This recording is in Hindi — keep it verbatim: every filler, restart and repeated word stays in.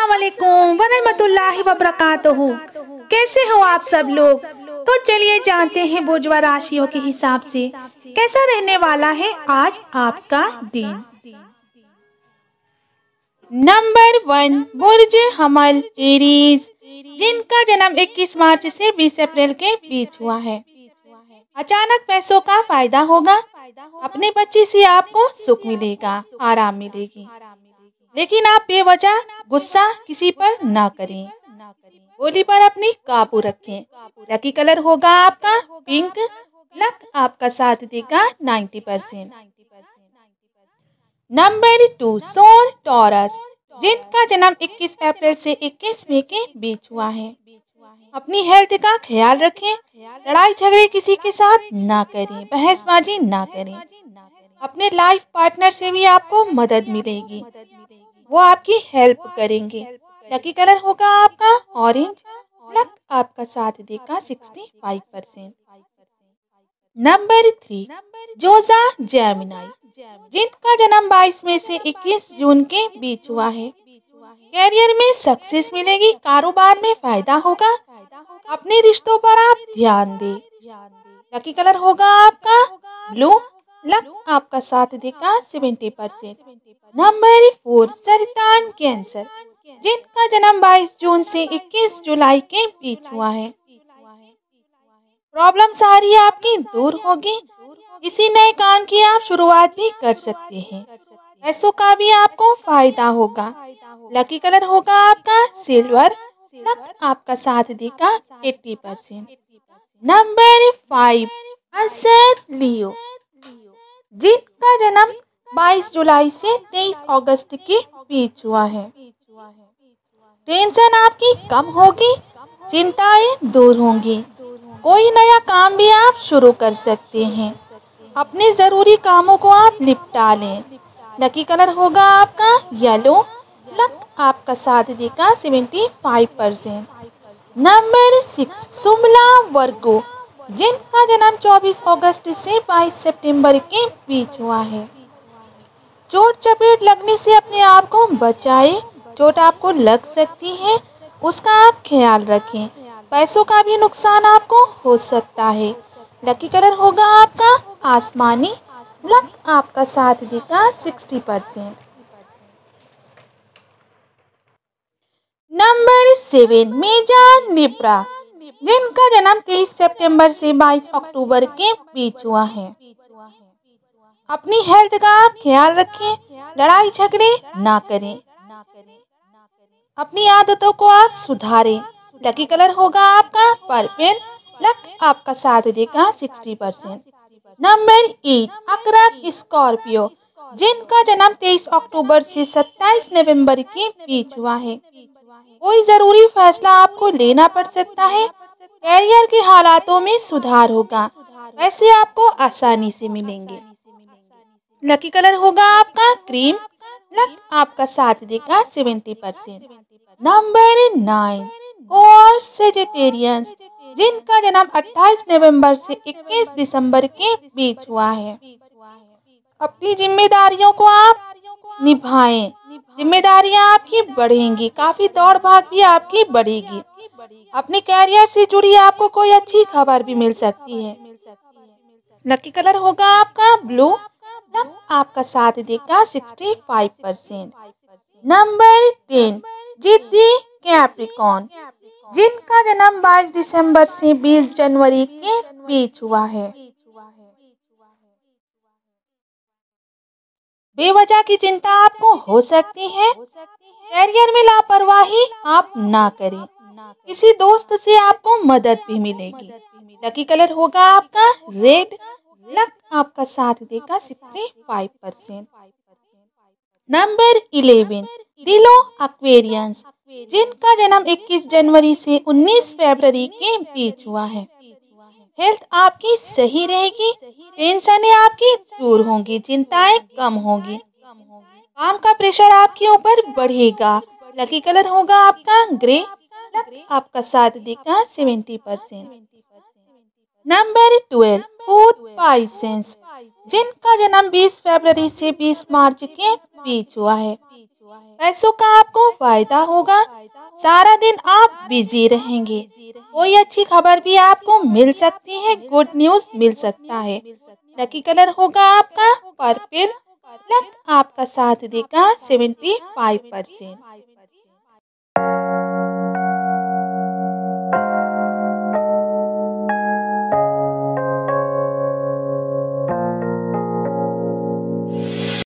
अस्सलामुअलैकुम वरहमतुल्लाहि वबरकातुहू। कैसे हो आप सब लोग। तो चलिए जानते हैं बुर्जुआ राशियों के हिसाब से कैसा रहने वाला है आज आपका दिन। नंबर वन, बुर्ज हमल एरीज, जिनका जन्म इक्कीस मार्च से बीस अप्रैल के बीच हुआ है। अचानक पैसों का फायदा होगा। अपने बच्चे से आपको सुख मिलेगा, आराम मिलेगी, लेकिन आप बेवजह गुस्सा किसी पर ना करें। बोली पर अपनी काबू रखें। लकी कलर होगा आपका पिंक। लक आपका साथ देगा नब्बे परसेंट। नंबर टू, सोल टॉरस, जिनका जन्म इक्कीस अप्रैल से इक्कीस मई के बीच हुआ है। अपनी हेल्थ का ख्याल रखें। लड़ाई झगड़े किसी के साथ ना करें, बहसबाजी ना करें। अपने लाइफ पार्टनर से भी आपको मदद मिलेगी, वो आपकी हेल्प करेंगे। लकी कलर होगा आपका ऑरेंज। लक आपका साथ देगा पैंसठ परसेंट। नंबर थ्री, जोजा जेमिनी, जिनका जन्म बाईस मई से इक्कीस जून के बीच हुआ है। कैरियर में सक्सेस मिलेगी, कारोबार में फायदा होगा। अपने रिश्तों पर आप ध्यान दें। लकी कलर होगा आपका ब्लू। लक आपका साथ देगा सत्तर परसेंट। नंबर फोर, सरतान कैंसर, जिनका जन्म बाईस जून से इक्कीस जुलाई के बीच हुआ है। प्रॉब्लम सारी आपकी दूर होगी। इसी नए काम की आप शुरुआत भी कर सकते हैं। पैसों का भी आपको फायदा होगा। लकी कलर होगा आपका सिल्वर। लक आपका साथ देगा अस्सी परसेंट। नंबर फाइव, असद लियो, जिनका जन्म बाईस जुलाई से तेईस अगस्त के बीच हुआ है। टेंशन आपकी कम होगी, चिंताएं दूर होंगी। कोई नया काम भी आप शुरू कर सकते हैं। अपने जरूरी कामों को आप निपटा लें। लकी कलर होगा आपका येलो। लक आपका साथ देगा पचहत्तर परसेंट। नंबर सिक्स, सुमला वर्गो, जिनका जन्म चौबीस अगस्त से बाईस सितंबर के बीच हुआ है। चोट चपेट लगने से अपने आप को बचाएं। चोट आपको लग सकती है, उसका आप ख्याल रखें। पैसों का भी नुकसान आपको हो सकता है। लकी कलर होगा आपका आसमानी। लक आपका साथ देगा साठ परसेंट। नंबर सेवन, मेजान लिब्रा, जिनका जन्म तेईस सितंबर से बाईस अक्टूबर के बीच हुआ है। अपनी हेल्थ का आप ख्याल रखें। लड़ाई झगड़े ना करें। अपनी आदतों को आप सुधारें। लकी कलर होगा आपका पर्पल। लक आपका साथ देगा साठ परसेंट। नंबर एट, अकरब स्कॉर्पियो, जिनका जन्म तेईस अक्टूबर से सत्ताईस नवंबर के बीच हुआ है। कोई जरूरी फैसला आपको लेना पड़ सकता है। कैरियर के हालातों में सुधार होगा। पैसे आपको आसानी से मिलेंगे। लकी कलर होगा आपका क्रीम। लक आपका साथ देगा सत्तर परसेंट। नंबर नाइन, कोर्स सेजिटेरियंस, जिनका जन्म अट्ठाईस नवंबर से इक्कीस दिसंबर के बीच हुआ है। अपनी जिम्मेदारियों को आप निभाएं। जिम्मेदारियां आपकी बढ़ेंगी, काफी दौड़ भाग भी आपकी बढ़ेगी। अपने कैरियर से जुड़ी आपको कोई अच्छी खबर भी मिल सकती है। लकी कलर होगा आपका ब्लू। लक आपका साथ देगा पैंसठ परसेंट। नंबर टेन, जिद्दी कैप्रिकॉर्न, जिनका जन्म बाईस दिसंबर से बीस जनवरी के बीच हुआ है। बेवजह की चिंता आपको हो सकती है। कैरियर में लापरवाही आप ना करें। किसी दोस्त से आपको मदद भी मिलेगी। लकी कलर होगा आपका रेड। लक आपका साथ देगा पैंसठ परसेंट। नंबर इलेवन, दिलो एक्वेरियंस, जिनका जन्म इक्कीस जनवरी से उन्नीस फरवरी के बीच हुआ है। हेल्थ आपकी सही रहेगी। टेंशनें आपकी दूर होंगी, चिंताएं कम होंगी। काम का प्रेशर आपके ऊपर बढ़ेगा। लकी कलर होगा आपका ग्रे। लक आपका साथ देगा सत्तर परसेंट। नंबर ट्वेल्व, फूड पाइसेंस, जिनका जन्म बीस फरवरी से बीस मार्च के बीच हुआ है। पैसों का आपको फायदा होगा। सारा दिन आप बिजी रहेंगे। कोई अच्छी खबर भी आपको मिल सकती है, गुड न्यूज मिल सकता है। लकी कलर होगा आपका पर्पल। लक आपका साथ देगा सेवेंटी फाइव परसेंट।